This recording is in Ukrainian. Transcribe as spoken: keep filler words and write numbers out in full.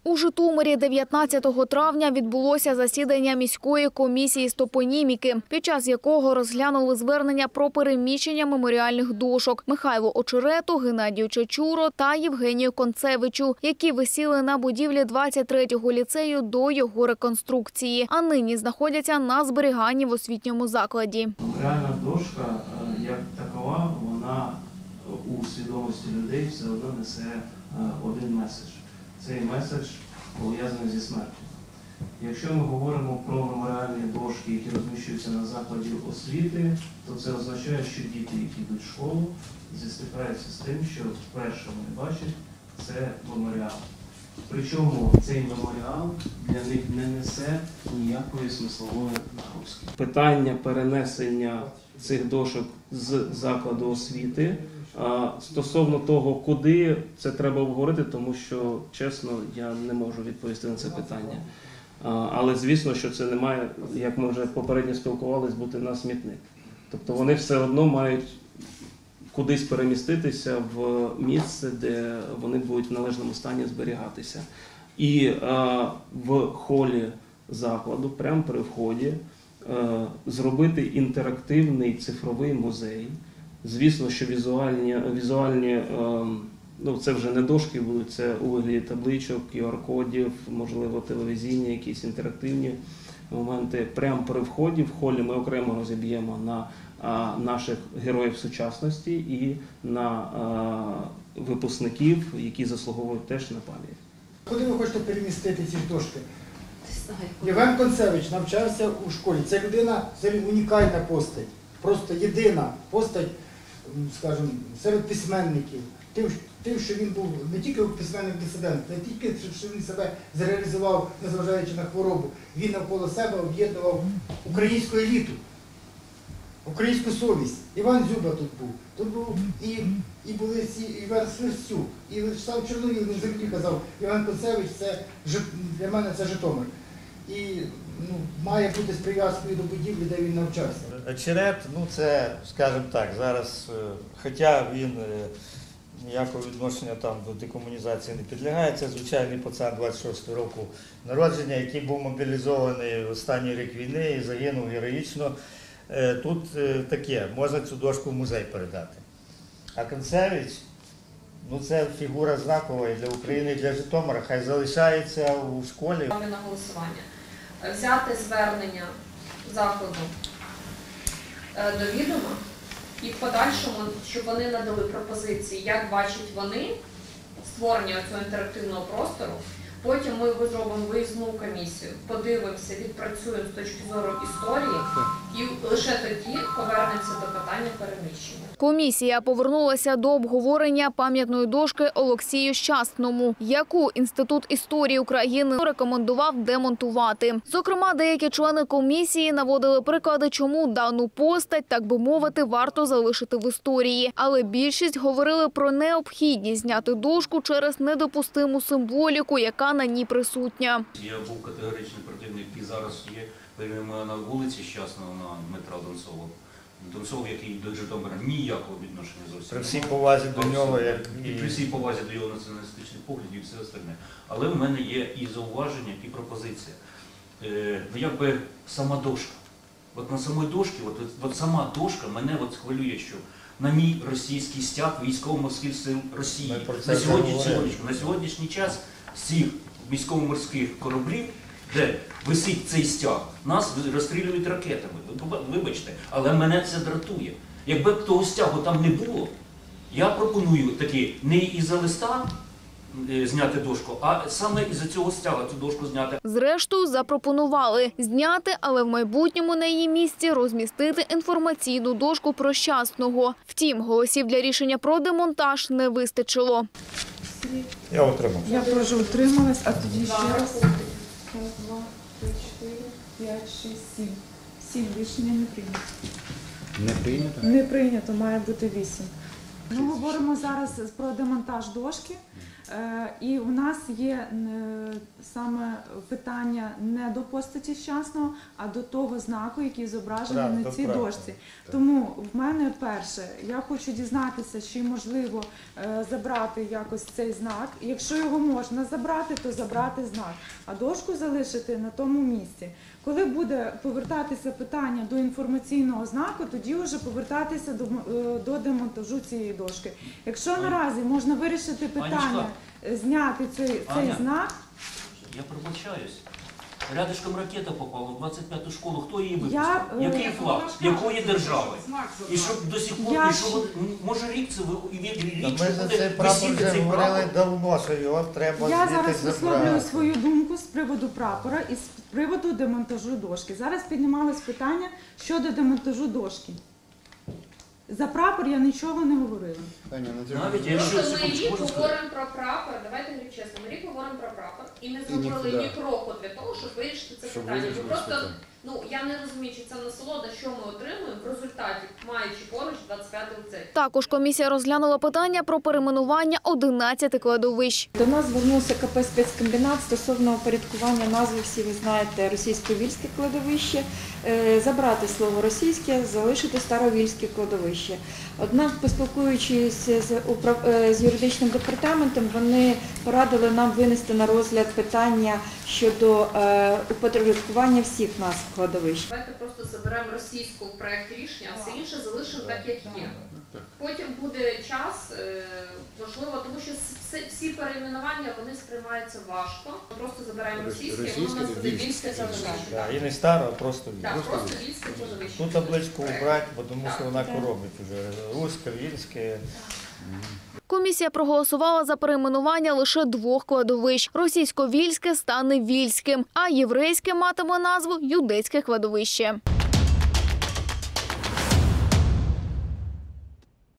У Житомирі дев'ятнадцятого травня відбулося засідання міської комісії з топоніміки, під час якого розглянули звернення про переміщення меморіальних дошок Михайлу Очерету, Геннадію Чечуро та Євгенію Концевичу, які висіли на будівлі двадцять третього ліцею до його реконструкції, а нині знаходяться на зберіганні в освітньому закладі. Меморіальна дошка, як такова, вона у свідомості людей все одно несе один меседж. Цей меседж пов'язаний зі смертю. Якщо ми говоримо про меморіальні дошки, які розміщуються на закладі освіти, то це означає, що діти, які йдуть в школу, зістикаються з тим, що перше вони бачать – це меморіал. Причому цей меморіал для них не несе ніякої смислової нагрузки. Питання перенесення цих дошок з закладу освіти, стосовно того, куди, це треба обговорити, тому що, чесно, я не можу відповісти на це питання. Але звісно, що це не має, як ми вже попередньо спілкувалися, бути на смітник. Тобто вони все одно мають кудись переміститися в місце, де вони будуть в належному стані зберігатися. І а, в холі закладу, прямо при вході, а, зробити інтерактивний цифровий музей. Звісно, що візуальні, візуальні а, ну, це вже не дошки будуть, це у вигляді табличок, ку ар-кодів, можливо, телевізійні, якісь інтерактивні моменти. Прямо при вході, в холі ми окремо розіб'ємо на а, наших героїв сучасності і на а, випускників, які заслуговують теж на пам'ять. Куди ви хочете перемістити ці дошки? Євген Концевич навчався у школі. Це людина, це унікальна постать, просто єдина постать, скажімо, серед письменників. Тим, тим, що він був не тільки письменник-дисидент, не тільки, що він себе зреалізував, незважаючи на хворобу, він навколо себе об'єднував українську еліту, українську совість. Іван Дзюба тут був. Тут був і, і були ці Іван Сверстюк, і сам Чорновіл, він завжди казав, Іван Концевич, це, для мене це Житомир. І ну, має бути з прив'язкою до будівлі, де він навчався. Очерет, ну це, скажімо так, зараз, хоча він ніякого відношення там до декомунізації не підлягає, це звичайний пацан двадцять шостого року народження, який був мобілізований в останній рік війни і загинув героїчно. Тут таке, можна цю дошку в музей передати. А Концевич, ну це фігура знакова і для України, і для Житомира, хай залишається у школі. На голосування. Взяти звернення закладу до відома і в подальшому, щоб вони надали пропозиції, як бачать вони створення цього інтерактивного простору. Потім ми зробимо виїзну комісію, подивимося, відпрацюємо з точки зору історії і лише тоді повернемося до питання переміщення. Комісія повернулася до обговорення пам'ятної дошки Олексію Щасному, яку Інститут історії України рекомендував демонтувати. Зокрема, деякі члени комісії наводили приклади, чому дану постать, так би мовити, варто залишити в історії. Але більшість говорили про необхідність зняти дошку через недопустиму символіку, яка на ній присутня. Я був категоричний противник і зараз є на вулиці Щасного на Дмитра Донцова. Донцов, який до Житомира ніякого відношення зовсім. При всій повазі до нього, як і при всій повазі до його націоналістичних поглядів і все остальне. Але в мене є і зауваження, і пропозиція. Е, ну, якби сама дошка. От на самій дошці, от, от сама дошка мене от хвилює, що на ній російський стяг військово-морських сил Росії. На сьогоднішній, на сьогоднішній час всіх військово-морських кораблів, де висить цей стяг, нас розстрілюють ракетами. Вибачте, але мене це дратує. Якби б того стягу там не було, я пропоную таки не із-за листа зняти дошку, а саме із-за цього стяга цю дошку зняти. Зрештою, запропонували зняти, але в майбутньому на її місці розмістити інформаційну дошку про Щасного. Втім, голосів для рішення про демонтаж не вистачило. Я утримався. Я теж утрималась, а тоді ще раз. Раз, два, три, чотири, п'ять, шість, сім. Сім рішення не прийнято. Не прийнято? Не прийнято, має бути вісім. Ми говоримо зараз про демонтаж дошки. Е, І у нас є е, саме питання не до постаті щасного, а до того знаку, який зображений Правда, на цій правда. дошці. Тому в мене перше, я хочу дізнатися, чи можливо е, забрати якось цей знак. І якщо його можна забрати, то забрати знак, а дошку залишити на тому місці. Коли буде повертатися питання до інформаційного знаку, тоді вже повертатися до, е, до демонтажу цієї дошки. Якщо наразі можна вирішити питання, е, зняти цей, цей Аня. знак, Я пробачаюсь. Рядышком ракета попала в двадцять п'яту школу. Хто її Я, випустив? е, Який флаг? Якої держави? І щоб до сих пор, Я і що, ще- от, може рік це ви- і від- Та рік, ми що за буде цей прапор висіти вже цей говорили прапор? давно, що його треба я звідти зараз висловлюю забрати. свою думку з приводу прапора і з приводу демонтажу дошки. Зараз піднімалось питання щодо демонтажу дошки. За прапор я нічого не говорила. Таня, на цьому Навіть не якщо- Просто ми секундочку, рік можна сказати? говоримо про прапор, давайте говорити чесно, ми рік говоримо про прапор і не зробили нікуди. ні кроку для того, щоб вирішити це Щоб питання. Ми вирішити просто, це питання. ну я не розумію, чи це насолода, що ми отримуємо в результаті, маючи поруч двадцять п'ятий ліцей. Також комісія розглянула питання про перейменування одинадцяти кладовищ. До нас звернувся ка пе «Спецкомбінат» стосовно упорядкування назви, всі ви знаєте, російсько-вільське кладовище, Е, забрати слово російське, залишити старовільське кладовище. Однак, поспілкуючись з, управ- е, з юридичним департаментом, вони порадили нам винести на розгляд питання щодо е, упорядкування всіх назв кладовищ. Давайте просто заберемо російську в проект рішення, а все інше залишимо так, як є. Потім буде час, е, можливо, тому що всі- всі перейменування вони сприймаються важко. Ми просто забираємо російське, воно у нас Російське, буде вільське. вільське кладовище. Да, Так, і не старо, а просто він. Так, просто вільське кладовище. Ту табличку убрати, бо тому що вона Так. коробить вже. Руське, вільське. Комісія проголосувала за перейменування лише двох кладовищ. Російсько-вільське стане вільським, а єврейське матиме назву юдейське кладовище.